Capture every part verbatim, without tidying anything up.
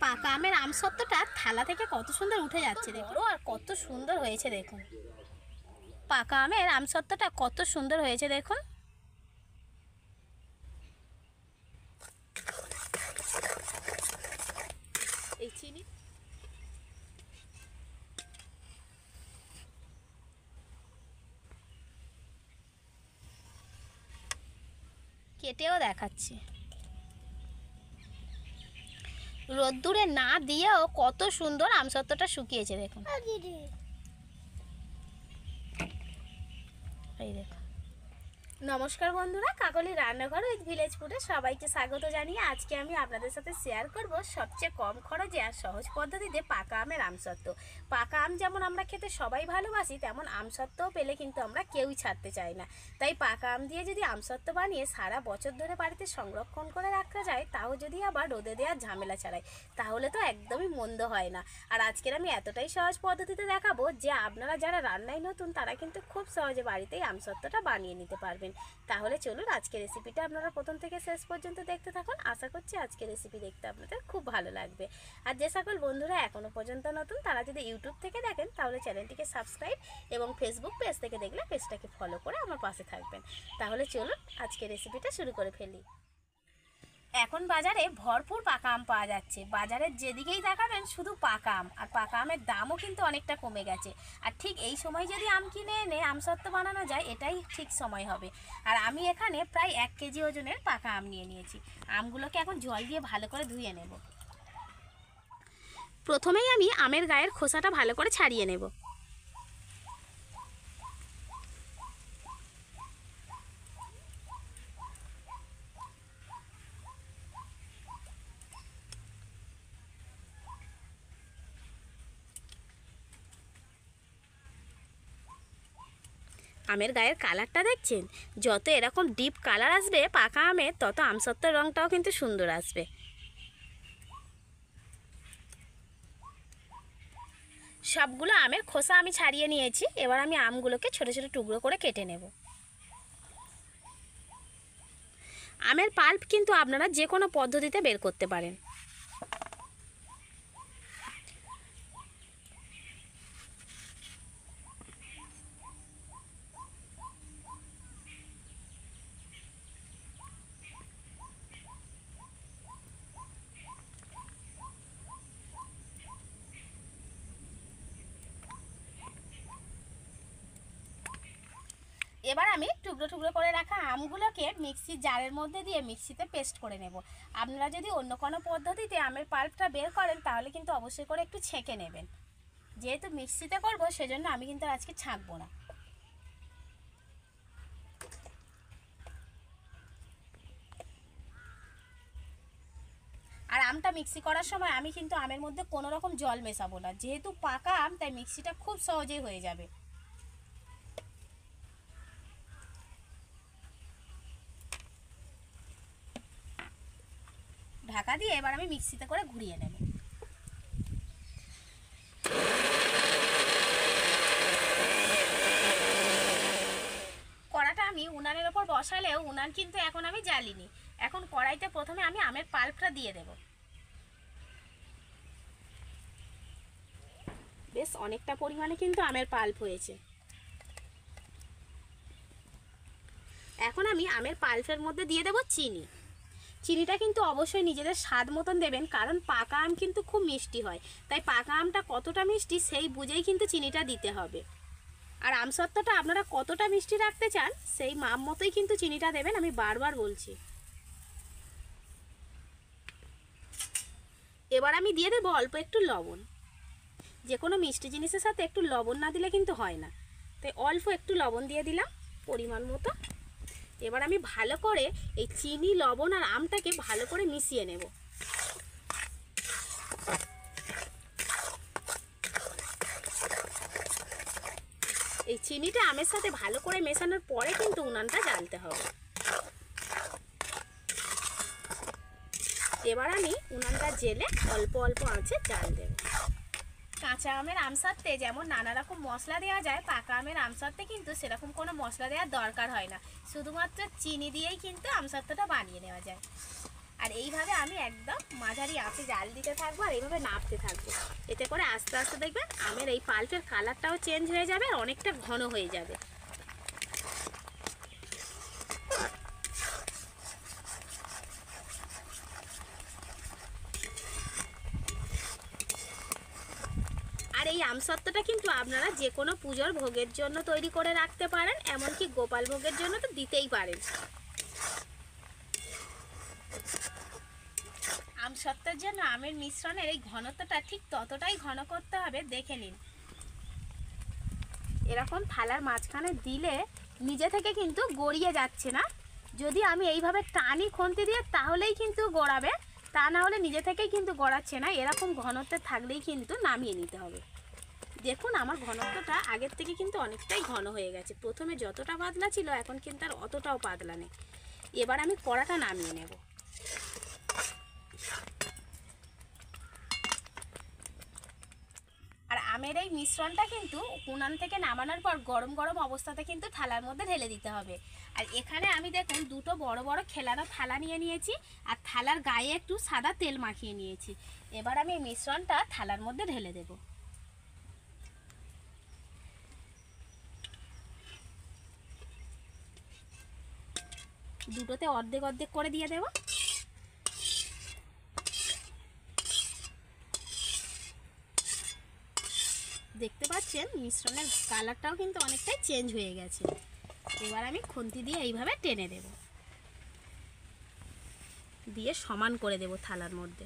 পাকা আমের আমসত্ত্বটা থালা থেকে কত সুন্দর উঠে যাচ্ছে দেখো, আর কত সুন্দর হয়েছে দেখুন। পাকা আমের আমসত্ত্বটা কত সুন্দর হয়েছে দেখুন। এই চিনি কেটেও দেখাচ্ছি, রোদ্দুরে না দিয়েও কত সুন্দর আমসত্ত্বটা শুকিয়েছে দেখুন। এই দেখুন। নমস্কার বন্ধুরা, কাকলি রান্নাঘর উইথ ভিলেজ ফুডে সবাইকে স্বাগত জানিয়ে আজকে আমি আপনাদের সাথে শেয়ার করব সবচেয়ে কম খরচে আর সহজ পদ্ধতিতে পাকা আমের আমসত্ত্ব। পাকা আম যেমন আমরা খেতে সবাই ভালোবাসি, তেমন আমসত্ত্বও পেলে কিন্তু আমরা কেউই ছাড়তে চাই না। তাই পাকা আম দিয়ে যদি আমসত্ত্ব বানিয়ে সারা বছর ধরে বাড়িতে সংরক্ষণ করে রাখা যায়, তাও যদি আবার রোদে দেওয়ার ঝামেলা ছাড়াই, তাহলে তো একদমই মন্দ হয় না। আর আজকের আমি এতটাই সহজ পদ্ধতিতে দেখাবো যে আপনারা যারা রান্নায় নতুন তারা কিন্তু খুব সহজে বাড়িতেই আমসত্ত্বটা বানিয়ে নিতে পারবেন। তাহলে চলুন আজকের রেসিপিটা আপনারা প্রথম থেকে শেষ পর্যন্ত দেখতে থাকুন। আশা করছি আজকের রেসিপি দেখতে আপনাদের খুব ভালো লাগবে। আর যে সকল বন্ধুরা এখনও পর্যন্ত নতুন তারা যদি ইউটিউব থেকে দেখেন তাহলে চ্যানেলটিকে সাবস্ক্রাইব এবং ফেসবুক পেজ থেকে দেখলে পেজটাকে ফলো করে আমার পাশে থাকবেন। তাহলে চলুন আজকের রেসিপিটা শুরু করে ফেলি। এখন বাজারে ভরপুর পাকা আম পাওয়া যাচ্ছে। বাজারের যেদিকেই দেখাবেন শুধু পাকা আম, আর পাকা আমের দামও কিন্তু অনেকটা কমে গেছে। আর ঠিক এই সময় যদি আম কিনে এনে আমসত্ত্ব বানানো যায়, এটাই ঠিক সময় হবে। আর আমি এখানে প্রায় এক কেজি ওজনের পাকা আম নিয়ে নিয়েছি। আমগুলোকে এখন জল দিয়ে ভালো করে ধুয়ে নেব। প্রথমেই আমি আমের গায়ের খোসাটা ভালো করে ছাড়িয়ে নেব। আমের গায়ের কালারটা দেখছেন? যত এরকম ডিপ কালার আসবে পাকা আমের, তত আমসত্ত্বের রঙটাও কিন্তু সুন্দর আসবে। সবগুলো আমের খোসা আমি ছাড়িয়ে নিয়েছি। এবার আমি আমগুলোকে ছোট ছোট টুকরো করে কেটে নেব। আমের পাল্প কিন্তু আপনারা যে কোনো পদ্ধতিতে বের করতে পারেন। এবার আমি টুকরো টুকরো করে রাখা আমগুলোকে মিক্সির জারের মধ্যে দিয়ে মিক্সিতে পেস্ট করে নেব। আপনারা যদি অন্য কোনো পদ্ধতিতে আমের পাল্পটা বের করেন তাহলে কিন্তু অবশ্যই করে একটু ছেঁকে নেবেন। যেহেতু মিক্সিতে করব সেজন্য আমি কিন্তু আজকে ছাঁকবো না। আর আমটা মিক্সি করার সময় আমি কিন্তু আমের মধ্যে কোনো রকম জল মেশাবো না। যেহেতু পাকা আম তাই মিক্সিটা খুব সহজেই হয়ে যাবে। ঢাকা দিয়ে এবার আমি মিক্সিতে করে ঘুরিয়ে নেব। কড়াটা আমি উনানের ওপর বসালেও উনান কিন্তু এখন আমি জ্বালিনি। এখন কড়াইতে প্রথমে আমি আমের পাল্পটা দিয়ে দেব। বেশ অনেকটা পরিমাণে কিন্তু আমের পাল্প হয়েছে। এখন আমি আমের পাল্পের মধ্যে দিয়ে দেব চিনি। চিনিটা কিন্তু অবশ্যই নিজেদের স্বাদ মতন দেবেন, কারণ পাকা আম কিন্তু খুব মিষ্টি হয়। তাই পাকা আমটা কতটা মিষ্টি সেই বুঝেই কিন্তু চিনিটা দিতে হবে। আর আমসত্ত্বটা আপনারা কতটা মিষ্টি রাখতে চান সেই মাপ মতোই কিন্তু চিনিটা দেবেন, আমি বারবার বলছি। এবার আমি দিয়ে দেবো অল্প একটু লবণ। যে কোনো মিষ্টি জিনিসের সাথে একটু লবণ না দিলে কিন্তু হয় না, তাই অল্প একটু লবণ দিয়ে দিলাম পরিমাণ মতো। এবার আমি ভালো করে এই চিনি, লবণ আর আমটাকে ভালো করে মিশিয়ে নেব। এই চিনিটা আমের সাথে ভালো করে মেশানোর পরে কিন্তু উনানটা জ্বালতে হবে। এবার আমি উনানটা জেলে অল্প অল্প আঁচে জ্বাল দেব। কাঁচা আমের আমসত্ত্বে যেমন নানা রকম মশলা দেওয়া যায়, পাকা আমের আমসত্ত্বে কিন্তু সেরকম কোনো মশলা দেওয়ার দরকার হয় না। শুধুমাত্র চিনি দিয়েই কিন্তু আমসত্ত্বটা বানিয়ে নেওয়া যায়। আর এইভাবে আমি একদম মাঝারি আঁচে জাল দিতে থাকবো আর এইভাবে নাড়তে থাকবো। এতে করে আস্তে আস্তে দেখবেন আমের এই পাল্পের কালারটাও চেঞ্জ হয়ে যাবে আর অনেকটা ঘন হয়ে যাবে। আর এই আমসত্ত্বটা কিন্তু আপনারা যে কোনো পুজোর ভোগের জন্য তৈরি করে রাখতে পারেন, এমনকি গোপাল ভোগের জন্য তো দিতেই পারেন। আমসত্ত্বের জন্য আমের মিশ্রণের এই ঘনত্বটা ঠিক ততটাই ঘন করতে হবে, দেখে নিন। এরকম থালার মাঝখানে দিলে নিজে থেকে কিন্তু গড়িয়ে যাচ্ছে না। যদি আমি এইভাবে টানি খুন্তি দিয়ে তাহলেই কিন্তু গড়াবে, তা না হলে নিজে থেকেই কিন্তু গড়াচ্ছে না। এরকম ঘনত্বে থাকলেই কিন্তু নামিয়ে নিতে হবে। দেখুন আমার ঘনত্বটা আগের থেকে কিন্তু অনেকটাই ঘন হয়ে গেছে। প্রথমে যতটা পাতলা ছিল এখন কিন্তু আর অতটাও পাতলা নেই। এবার আমি কড়াটা নামিয়ে নেব। আর আমের এই মিশ্রণটা কিন্তু উনান থেকে নামানোর পর গরম গরম অবস্থাতে কিন্তু থালার মধ্যে ঢেলে দিতে হবে। আর এখানে আমি দেখুন দুটো বড় বড় খেলানো থালা নিয়ে নিয়েছি আর থালার গায়ে একটু সাদা তেল মাখিয়ে নিয়েছি। এবার আমি এই মিশ্রণটা থালার মধ্যে ঢেলে দেব। দুটোতে অর্ধেক অর্ধেক করে দিয়ে দেব। দেখতে পাচ্ছেন মিশ্রণের কালারটাও কিন্তু অনেকটাই চেঞ্জ হয়ে গেছে। এবার আমি খুন্তি দিয়ে এইভাবে টেনে দেব, দিয়ে সমান করে দেব থালার মধ্যে।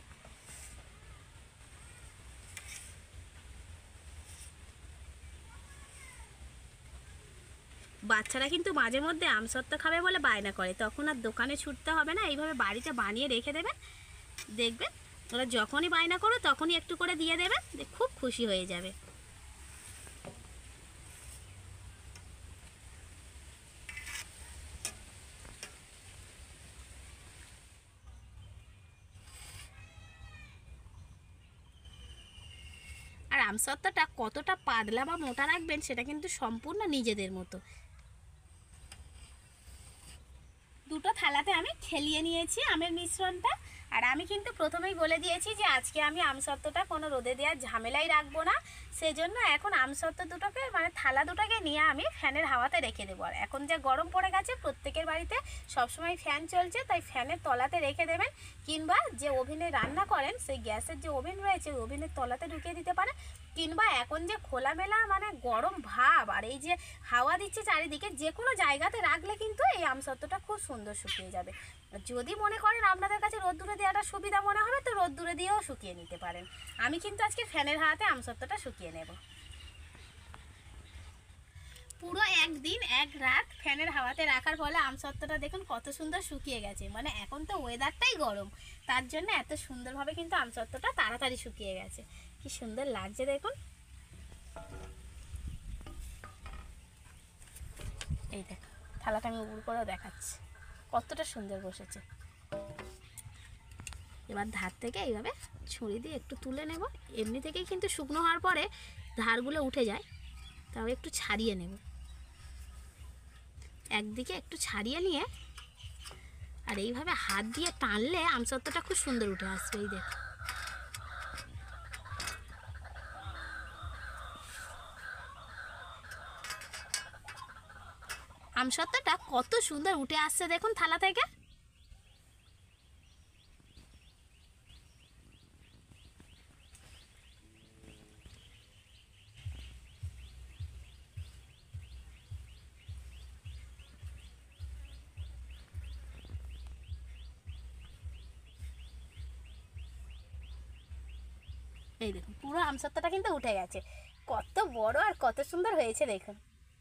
বাচ্চারা কিন্তু মাঝে মধ্যে আমসত্ত্ব খাবে বলে বায়না করে, তখন আর দোকানে ছুটতে হবে না, এইভাবে বাড়িতে বানিয়ে রেখে দেবেন। দেখবেন ওরা যখনই বায়না করো তখনই একটু করে দিয়ে দেবেন, খুব খুশি হয়ে যাবে। আর আমসত্ত্বটা কতটা পাতলা বা মোটা রাখবেন সেটা কিন্তু সম্পূর্ণ নিজেদের মতো। দুটো থালাতে আমি খেলিয়ে নিয়েছি আমের মিশ্রণটা। আর আমি কিন্তু প্রথমেই বলে দিয়েছি যে আজকে আমি আমসত্ত্বটা কোনো রোদে দেওয়ার ঝামেলাই রাখবো না, সেজন্য এখন আমসত্ত্ব দুটোকে মানে থালা দুটোকে নিয়ে আমি ফ্যানের হাওয়াতে রেখে দেবো। আর এখন যে গরম পড়ে গেছে প্রত্যেকের বাড়িতে সবসময় ফ্যান চলছে, তাই ফ্যানের তলাতে রেখে দেবেন, কিংবা যে ওভেনে রান্না করেন সেই গ্যাসের যে ওভেন রয়েছে ওভেনের তলাতে ঢুকিয়ে দিতে পারেন, কিংবা এখন যে খোলামেলা মানে গরম ভাব আর এই যে হাওয়া দিচ্ছে চারিদিকে, যে কোনো জায়গাতে রাখলে কিন্তু এই আমসত্ত্বটা খুব সুন্দর শুকিয়ে যাবে। যদি মনে করেন আপনাদের কাছে রোদ্দুরে দেওয়াটা সুবিধা মনে হবে তো রোদ্দুরে দিয়েও শুকিয়ে নিতে পারেন। আমি কিন্তু আজকে ফ্যানের হাওয়াতে আমসত্ত্বটা শুকিয়ে নেব। পুরো একদিন এক রাত ফ্যানের হাওয়াতে রাখার ফলে আমসত্ত্বটা দেখুন কত সুন্দর শুকিয়ে গেছে। মানে এখন তো ওয়েদারটাই গরম, তার জন্য এত সুন্দরভাবে কিন্তু আমসত্ত্বটা তাড়াতাড়ি শুকিয়ে গেছে। কি সুন্দর লাগছে দেখুন। এই দেখ থালাটা আমি উপর করেও দেখাচ্ছি কতটা সুন্দর বসেছে। এবার ধার থেকে এইভাবে ছুরি দিয়ে একটু তুলে নেব। এমনি থেকেই কিন্তু শুকনো হওয়ার পরে ধারগুলো উঠে যায়, তাও একটু ছাড়িয়ে নেব। একদিকে একটু ছাড়িয়ে নিয়ে আর এইভাবে হাত দিয়ে টানলে আমসত্ত্বটা খুব সুন্দর উঠে আসবে। এই দেখ আমসত্ত্বটা কত সুন্দর উঠে আসছে দেখুন থালা থেকে। এই দেখুন পুরো আমসত্ত্বটা কিন্তু উঠে গেছে, কত বড় আর কত সুন্দর হয়েছে দেখুন।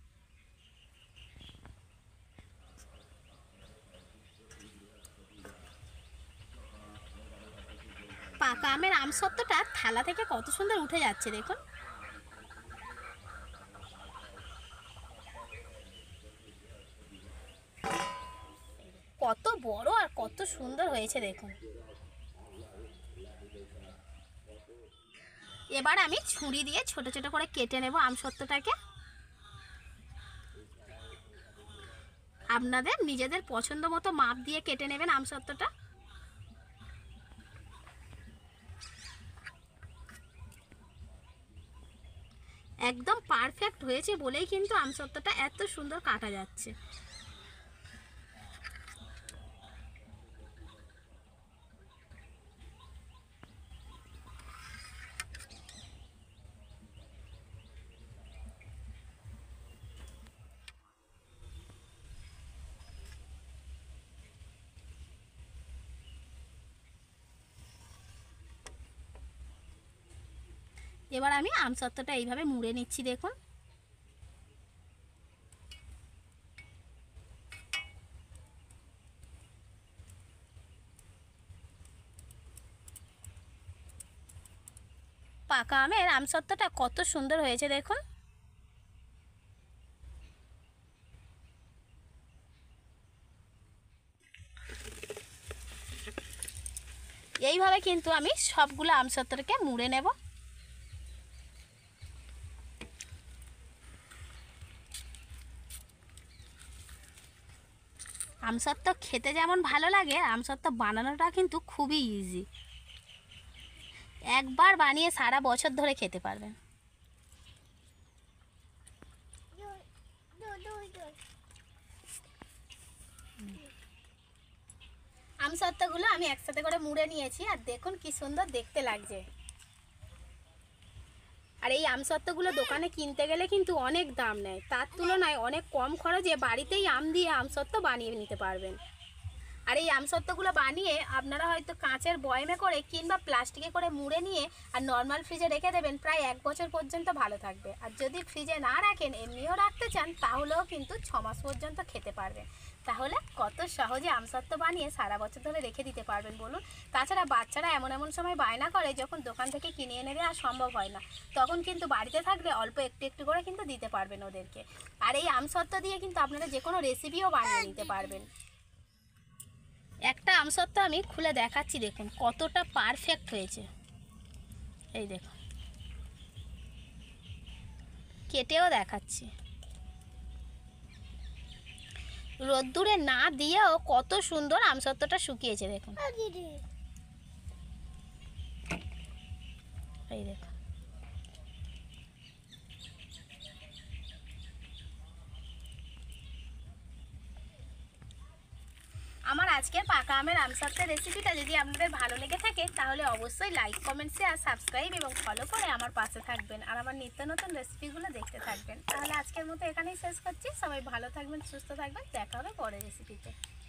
পাকা আমের আমসত্ত্বটা থালা থেকে কত সুন্দর উঠে যাচ্ছে দেখুন। কত বড় আর কত সুন্দর হয়েছে দেখুন। এবার আমি ছুরি দিয়ে ছোট ছোট করে কেটে নেব আমসত্ত্বটাকে। আপনাদের নিজেদের পছন্দ মতো মাপ দিয়ে কেটে নেবেন আমসত্ত্বটা। একদম পারফেক্ট হয়েছে বলেই কিন্তু আমসত্ত্বটা এত সুন্দর কাটা যাচ্ছে। এবার আমি আমসত্ত্বটা এইভাবে মুড়ে নিচ্ছি। দেখুন পাকা আমের আমসত্ত্বটা কত সুন্দর হয়েছে দেখুন। এইভাবে কিন্তু আমি সবগুলো আমসত্ত্বকে মুড়ে নেব। আমসত্ত্ব খেতে যেমন ভালো লাগে, আমসত্ত্ব বানানোটা কিন্তু খুবই ইজি। একবার বানিয়ে সারা বছর ধরে খেতে পারবেন। আমসত্ত্বগুলো আমি একসাথে করে মুড়ে নিয়েছি, আর দেখুন কি সুন্দর দেখতে লাগছে। আর এই আমসত্ত্বগুলো দোকানে কিনতে গেলে কিন্তু অনেক দাম নেয়, তার তুলনায় অনেক কম খরচে বাড়িতেই আম দিয়ে আমসত্ত্ব বানিয়ে নিতে পারবেন। আর এই আমসত্ত্বগুলো বানিয়ে আপনারা হয়তো কাঁচের বয়মে করে কিংবা প্লাস্টিকে করে মুড়ে নিয়ে আর নর্মাল ফ্রিজে রেখে দেবেন, প্রায় এক বছর পর্যন্ত ভালো থাকবে। আর যদি ফ্রিজে না রাখেন, এমনিও রাখতে চান, তাহলেও কিন্তু ছ মাস পর্যন্ত খেতে পারবেন। তাহলে কত সহজে আমসত্ত্ব বানিয়ে সারা বছর ধরে রেখে দিতে পারবেন বলুন। তাছাড়া বাচ্চারা এমন এমন সময় বায়না করে যখন দোকান থেকে কিনে এনে দেওয়া সম্ভব হয় না, তখন কিন্তু বাড়িতে থাকলে অল্প একটু একটু করে কিন্তু দিতে পারবেন ওদেরকে। আর এই আমসত্ত্ব দিয়ে কিন্তু আপনারা যে কোনো রেসিপিও বানিয়ে নিতে পারবেন। একটা আমসত্ত্ব আমি খুলে দেখাচ্ছি, দেখুন কতটা পারফেক্ট হয়েছে। এই দেখুন, কেটেও দেখাচ্ছি। রোদ্দুরে না দিয়েও কত সুন্দর আমসত্ত্বটা শুকিয়েছে দেখুন। এই দেখুন, আমার আজকের পাকা আমের আমসত্ত্বের রেসিপিটা যদি আপনাদের ভালো লেগে থাকে, তাহলে অবশ্যই লাইক, কমেন্ট, শেয়ার, সাবস্ক্রাইব এবং ফলো করে আমার পাশে থাকবেন, আর আমার নিত্য নতুন রেসিপিগুলো দেখতে থাকবেন। তাহলে আজকের মতো এখানেই শেষ করছি। সবাই ভালো থাকবেন, সুস্থ থাকবেন, দেখা হবে পরের রেসিপিতে।